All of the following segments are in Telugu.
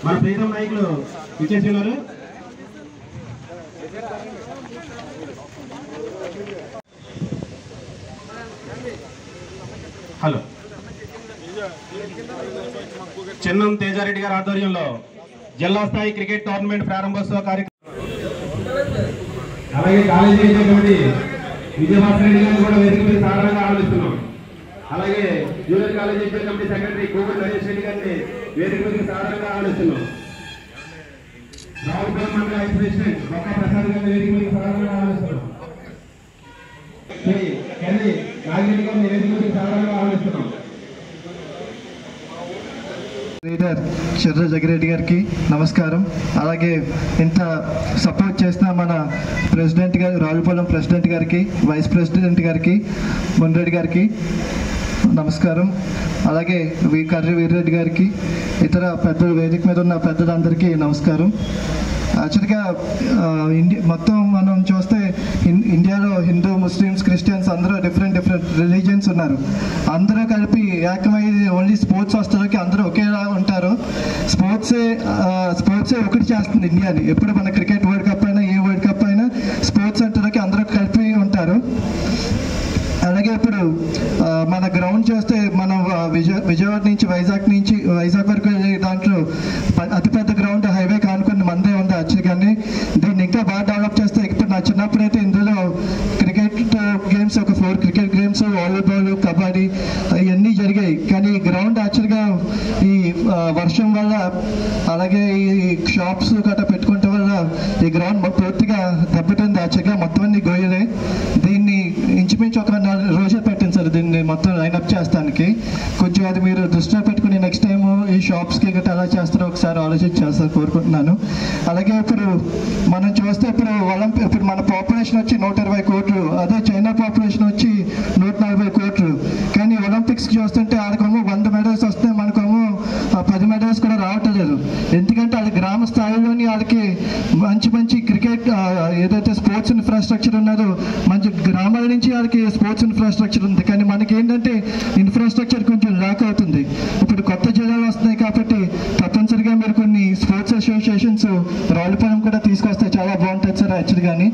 మన ప్రీతం నాయకులు ఇచ్చేసి ఉన్నారు. హలో, చెన్నం తేజారెడ్డి గారి ఆధ్వర్యంలో జిల్లా స్థాయి క్రికెట్ టోర్నమెంట్ ప్రారంభోత్సవ కార్యక్రమం, అలాగే కాలేజీ కమిటీ విజయభాస్కర్ రెడ్డి గారిని కూడా వేదిక మీద సాధారణంగా ఆలోచిస్తున్నాం. అలాగే జూనియర్ కాలేజీ కమిటీ సెక్రటరీ కోవిడ్ నరేష్ రెడ్డి గారిని వేదిక మీద సాధారణంగా ఆలోచిస్తున్నాం. రావులపల్లి మండల వైస్ ప్రెసిడెంట్ బొక్క ప్రసాద్ గారిని వేదిక మీద సాధారణంగా ఆలోచిస్తున్నాం. కెల్లి నాగిరెడ్డి గారిని వేదిక మీద సాధారణంగా ఆలోచిస్తున్నాం. లీడర్ చర్ర జగిరెడ్డి గారికి నమస్కారం. అలాగే ఇంత సపోర్ట్ చేసిన మన ప్రెసిడెంట్ గారు, రావులపాలెం ప్రెసిడెంట్ గారికి, వైస్ ప్రెసిడెంట్ గారికి, మున్రెడ్డి గారికి నమస్కారం. అలాగే కర్రి వీర్రెడ్డి గారికి, ఇతర పెద్దలు, వేదిక మీద ఉన్న పెద్దలందరికీ నమస్కారం. యాక్చువల్గా మొత్తం మనం చూస్తే ఇండియాలో హిందూ, ముస్లిమ్స్, క్రిస్టియన్స్ అందరూ డిఫరెంట్ రిలీజియన్స్ ఉన్నారు. అందరూ కలిపి ఏకమైంది ఓన్లీ స్పోర్ట్స్ వస్తానికి అందరూ ఒకేలా ఉంటారు. స్పోర్ట్సే ఒకటి చేస్తుంది ఇండియాని. ఎప్పుడు మన క్రికెట్ వరల్డ్ కప్ అయినా, ఏ వరల్డ్ కప్ అయినా స్పోర్ట్స్ అంటానికి అందరూ కలిపి ఉంటారు. అలాగే ఇప్పుడు మన గ్రౌండ్ చూస్తే మనం విజయవాడ నుంచి వైజాగ్ వరకు దాంట్లో అతిపెద్ద గ్రౌండ్ హైవే కానుకొని మందే ఉంది యాక్చువల్గా. దీన్ని ఇంకా బాగా డెవలప్ చేస్తే, ఇప్పుడు నా చిన్నప్పుడైతే ఇందులో క్రికెట్ గేమ్స్, ఒక 4 క్రికెట్ గేమ్స్, వాలీబాల్, కబడ్డీ ఇవన్నీ జరిగాయి. కానీ ఈ గ్రౌండ్ యాక్చువల్గా ఈ వర్షం వల్ల, అలాగే ఈ షాప్స్ గట్రా పెట్టుకోవటం వల్ల ఈ గ్రౌండ్ పూర్తిగా దెబ్బతింది. యాక్చువల్గా మొత్తం అన్ని గోయలే. దీన్ని ఇంచుమించు ఒక 4 రోజులు పెట్టింది సార్ దీన్ని మొత్తం లైన్అప్ చేస్తానికి. కొంచెం అది మీరు దృష్టిలో పెట్టుకుని నెక్స్ట్ టైం ఈ షాప్స్కి గట్రా ఎలా చేస్తారో ఒకసారి ఆలోచించాలి కోరుకుంటున్నాను. అలాగే ఇప్పుడు మనం చూస్తే ఇప్పుడు మన పాపులేషన్ వచ్చి 120 కోట్లు, అదే చైనా పాపులేషన్ వచ్చి 140 కోట్లు. కానీ ఒలింపిక్స్కి చూస్తుంటే వాళ్ళకేమో 100 మెడల్స్ వస్తే మనకేమో 10 మెడల్స్ కూడా రావట్లేదు. ఎందుకంటే వాళ్ళ గ్రామ స్థాయిలోని వాళ్ళకి మంచి క్రికెట్ ఏదైతే స్పోర్ట్స్ ఇన్ఫ్రాస్ట్రక్చర్ ఉన్నదో, మంచి గ్రామాల నుంచి వాళ్ళకి స్పోర్ట్స్ ఇన్ఫ్రాస్ట్రక్చర్ ఉంది. కానీ మనకి ఏంటంటే ఇన్ఫ్రాస్ట్రక్చర్ కొంచెం ల్యాక్ అవుతుంది. ఇప్పుడు కొత్త జిల్లాలు వస్తున్నాయి కాబట్టి తప్పనిసరిగా మీరు కొన్ని స్పోర్ట్స్ అసోసియేషన్స్ రావులపాలెం కూడా తీసుకొస్తే చాలా బాగుంటుంది సార్ యాక్చువల్గాని.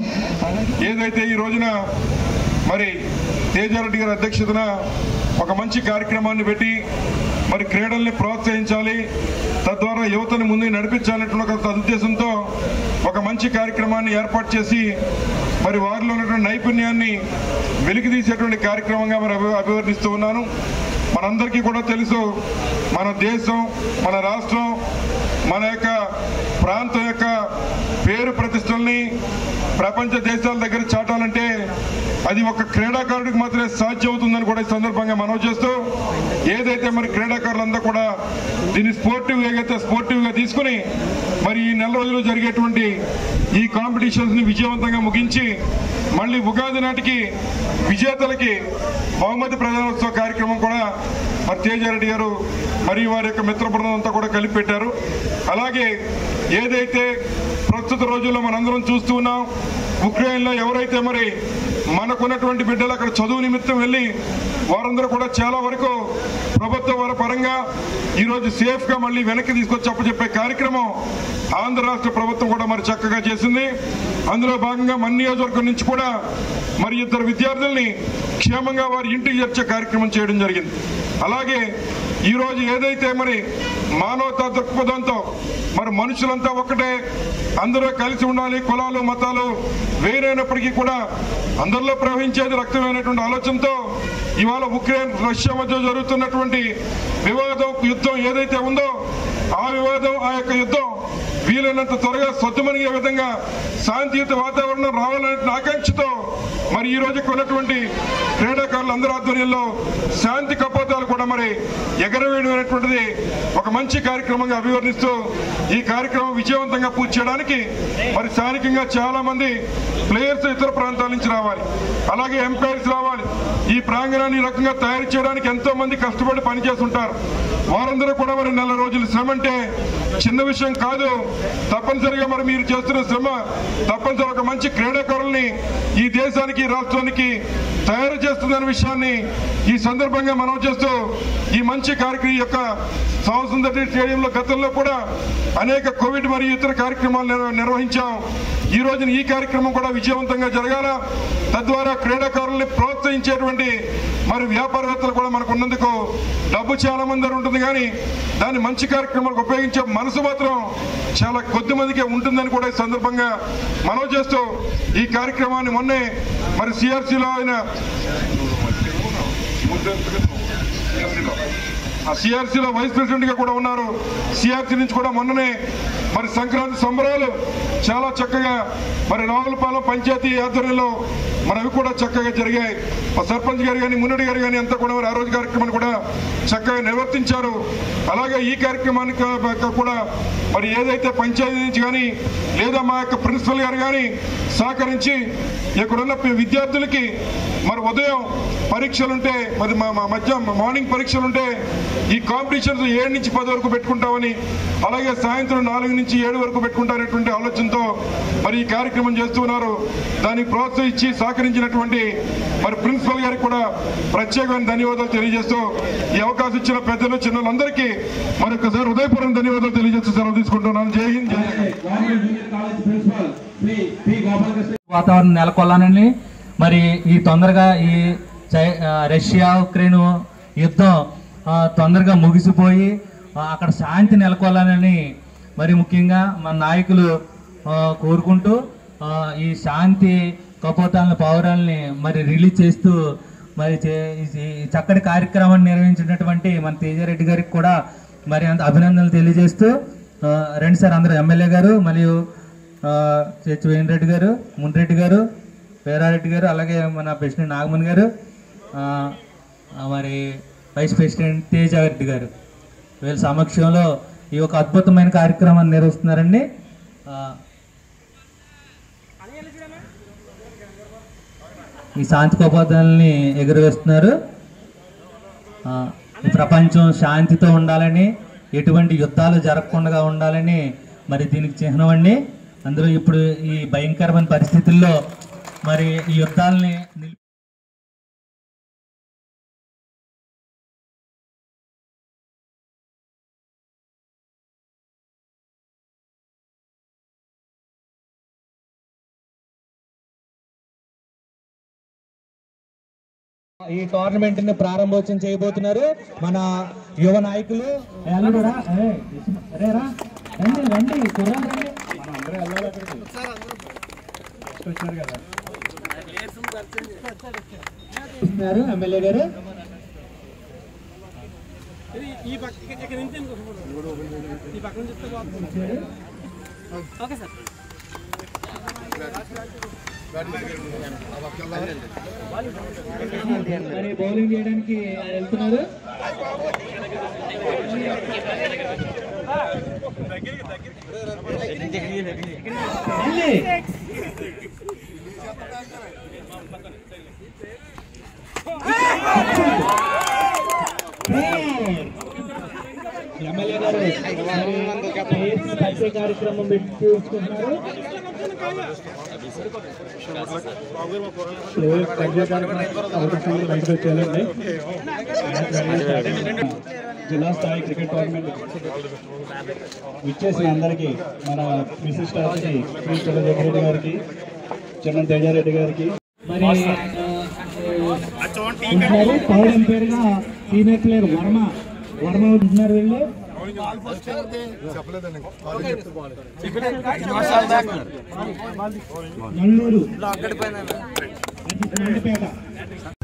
ఏదైతే ఈ రోజున మరి తేజారెడ్డి గారి అధ్యక్షతన ఒక మంచి కార్యక్రమాన్ని పెట్టి మరి క్రీడల్ని ప్రోత్సహించాలి, తద్వారా యువతను ముందుకు నడిపించాలనేటువంటి ఒక ఉద్దేశంతో ఒక మంచి కార్యక్రమాన్ని ఏర్పాటు చేసి మరి వారిలో ఉన్నటువంటి నైపుణ్యాన్ని వెలికితీసేటువంటి కార్యక్రమంగా మరి అభివర్ణిస్తూ ఉన్నాను. మనందరికీ కూడా తెలుసు, మన దేశం, మన రాష్ట్రం, మన యొక్క ప్రాంతం యొక్క పేరు ప్రతిష్టల్ని ప్రపంచ దేశాల దగ్గర చాటాలంటే అది ఒక క్రీడాకారుడికి మాత్రమే సాధ్యం అవుతుందని కూడా ఈ సందర్భంగా మనవి చేస్తూ, ఏదైతే మరి క్రీడాకారులంతా కూడా దీన్ని స్పోర్టివ్గా తీసుకుని మరి ఈ నెల రోజులు జరిగేటువంటి ఈ కాంపిటీషన్స్ని విజయవంతంగా ముగించి మళ్ళీ ఉగాది నాటికి విజేతలకి బహుమతి ప్రదానోత్సవ కార్యక్రమం కూడా మరి తేజారెడ్డి గారు మరియు వారి యొక్క మిత్ర బృందం అంతా కూడా కలిపి పెట్టారు. అలాగే ఏదైతే ప్రస్తుత రోజుల్లో మనందరం చూస్తూ ఉన్నాం, ఉక్రెయిన్లో ఎవరైతే మరి మనకున్నటువంటి బిడ్డలు అక్కడ చదువు నిమిత్తం వెళ్ళి వారందరూ కూడా చాలా వరకు ప్రభుత్వ వారి పరంగా ఈరోజు సేఫ్గా మళ్ళీ వెనక్కి తీసుకొచ్చి అప్పచెప్పే కార్యక్రమం ఆంధ్ర రాష్ట్ర ప్రభుత్వం కూడా మరి చక్కగా చేసింది. అందులో భాగంగా మన నియోజకవర్గం నుంచి కూడా మరి 2 విద్యార్థుల్ని క్షేమంగా వారి ఇంటికి చేర్చే కార్యక్రమం చేయడం జరిగింది. అలాగే ఈరోజు ఏదైతే మరి మానవతా దృక్పథంతో మరి మనుషులంతా ఒక్కటే, అందరూ కలిసి ఉండాలి, కులాలు మతాలు వేరైనప్పటికీ కూడా అందరిలో ప్రవహించేది రక్తమైనటువంటి ఆలోచనతో ఇవాళ ఉక్రెయిన్ రష్యా మధ్య జరుగుతున్నటువంటి యుద్ధం ఏదైతే ఉందో ఆ యొక్క యుద్ధం వీలైనంత త్వరగా సద్దుమణిగే విధంగా శాంతియుత వాతావరణం రావాలనే ఆకాంక్షతో మరి ఈ రోజు ఉన్నటువంటి క్రీడాకారులందరి ఆధ్వర్యంలో శాంతి కపోతాలు కూడా మరి ఎగరవేయడం అనేటువంటిది ఒక మంచి కార్యక్రమంగా అభివర్ణిస్తూ ఈ కార్యక్రమం విజయవంతంగా పూర్తి చేయడానికి మరి స్థానికంగా చాలా మంది ప్లేయర్స్ ఇతర ప్రాంతాల నుంచి రావాలి, అలాగే ఎంపైర్స్ రావాలి. ఈ ప్రాంగణాన్ని ఈ రకంగా తయారు చేయడానికి ఎంతో మంది కష్టపడి పనిచేస్తుంటారు. వారందరూ కూడా మరి నెల రోజులు శ్రమ అంటే చిన్న విషయం కాదు. తప్పనిసరిగా మరి మీరు చేస్తున్న శ్రమ తప్పనిసరి ఒక మంచి క్రీడాకారుల్ని ఈ దేశానికి రాష్ట్రానికి తయారు చేస్తుందనే విషయాన్ని ఈ సందర్భంగా మనం చేస్తూ ఈ మంచి కార్యక్రమం యొక్క సాంస్కృతిక స్టేడియంలో గతంలో కూడా అనేక కోవిడ్ మరియు ఇతర కార్యక్రమాలు నిర్వహించాం. ఈ రోజున ఈ కార్యక్రమం కూడా విజయవంతంగా జరగాల, తద్వారా క్రీడాకారుల్ని ప్రోత్సహించేటువంటి మరి వ్యాపారవేత్తలు కూడా మనకు ఉన్నందుకు డబ్బు చాలా మంది ఉంటుంది, కానీ దాన్ని మంచి కార్యక్రమాలకు ఉపయోగించే మనసు మాత్రం చాలా కొద్ది మందికే ఉంటుందని కూడా ఈ సందర్భంగా మనం చేస్తూ ఈ కార్యక్రమాన్ని మొన్నే మరి సిఆర్సీలో ఆయన సిఆర్సీలో వైస్ ప్రెసిడెంట్ గా కూడా ఉన్నారు. సిఆర్సీ నుంచి కూడా మొన్ననే మరి సంక్రాంతి సంబరాలు చాలా చక్కగా మరి రావులపాలెం పంచాయతీ ఆధ్వర్యంలో మరి అవి కూడా చక్కగా జరిగాయి. సర్పంచ్ గారు కానీ మున్నడి గారు కానీ అంతా కూడా ఆ రోజు కార్యక్రమాన్ని కూడా చక్కగా నిర్వర్తించారు. అలాగే ఈ కార్యక్రమానికి కూడా మరి ఏదైతే పంచాయతీ నుంచి కానీ లేదా మా యొక్క ప్రిన్సిపల్ గారు కానీ సహకరించి ఇక్కడున్న విద్యార్థులకి మరి ఉదయం పరీక్షలుంటే మరి మార్నింగ్ పరీక్షలుంటే ఈ కాంపిటీషన్స్ 7 నుంచి 10 వరకు పెట్టుకుంటామని, అలాగే సాయంత్రం 4 నుంచి 7 వరకు పెట్టుకుంటారనేటువంటి ఆలోచనతో మరి ఈ కార్యక్రమం చేస్తున్నారు. దానికి ప్రోత్సహించి సహకరించినటువంటి మరి ప్రిన్సిపల్ గారికి కూడా ప్రత్యేకమైన ధన్యవాదాలు తెలియజేస్తూ ఈ అవకాశం ఇచ్చిన పెద్దలు చిన్నలందరికీ మరొకసారి హృదయపూర్వక ధన్యవాదాలు తెలియజేస్తూ సెలవు తీసుకుంటున్నాను. జై హింద్, జై హింద్. వాతావరణం నెలకొల్లానని మరి ఈ తొందరగా ఈ రష్యా ఉక్రెయిన్ యుద్ధం తొందరగా ముగిసిపోయి అక్కడ శాంతి నెలకొల్లానని మరి ముఖ్యంగా మన నాయకులు కోరుకుంటూ ఈ శాంతి కపోతాలని పౌరాలని మరి రిలీజ్ చేస్తూ మరి చక్కటి కార్యక్రమాన్ని నిర్వహించినటువంటి మన తేజారెడ్డి గారికి కూడా మరి అంత అభినందనలు తెలియజేస్తూ రండి సార్ అందరూ ఎమ్మెల్యే గారు మరియు హెచ్ వేణిరెడ్డి గారు, మున్రెడ్డి గారు, పేరారెడ్డి గారు, అలాగే మన ప్రెసిడెంట్ నాగమణి గారు, మరి వైస్ ప్రెసిడెంట్ తేజారెడ్డి గారు వీళ్ళ సమక్షంలో ఈ ఒక అద్భుతమైన కార్యక్రమాన్ని నిర్వహిస్తున్నారండి. ఈ శాంతి కోపోతాలని ఎగురవేస్తున్నారు. ఈ ప్రపంచం శాంతితో ఉండాలని, ఎటువంటి యుద్ధాలు జరగకుండా ఉండాలని మరి దీనికి చిహ్నం అండి. అందులో ఇప్పుడు ఈ భయంకరమైన పరిస్థితుల్లో మరి ఈ యుద్ధాలని ఈ టోర్నమెంట్ ని ప్రారంభోత్సవం చేయబోతున్నారు మన యువ నాయకులు. ఎమ్మెల్యే గారు బౌలింగ్ చేయడానికి వెళ్తున్నారు. ఎమ్మెల్యే గారు పరిచయ కార్యక్రమం పెట్టి చూసుకుంటున్నారు. జిల్లా స్థాయి క్రికెట్ టోర్నమెంట్ విచ్చేసిన అందరికీ మన విశిష్ట అతిథి శ్రీ జగ్గిరెడ్డి గారికి, చిన్న తేజారెడ్డి గారికి మరి థర్డ్ ఎంపైర్ గా సీనియర్ ప్లేయర్ వర్మ ఉంటున్నారు. వీళ్ళు నల్లూరు